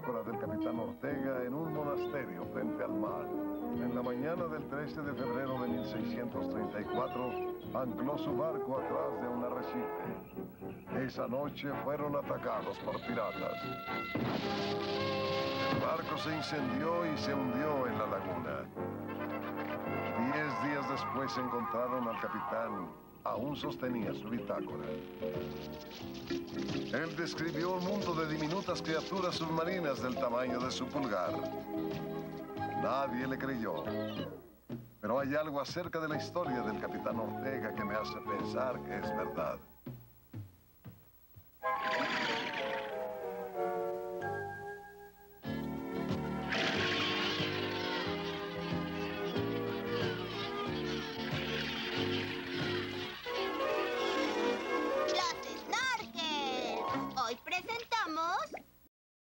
bitácora del capitán Ortega en un monasterio frente al mar. En la mañana del 13 de febrero de 1634, ancló su barco atrás de un arrecife. Esa noche fueron atacados por piratas. El barco se incendió y se hundió en la laguna. 10 días después encontraron al capitán. Aún sostenía su bitácora. Él describió un mundo de diminutas criaturas submarinas del tamaño de su pulgar. Nadie le creyó. Pero hay algo acerca de la historia del capitán Ortega que me hace pensar que es verdad. Hoy presentamos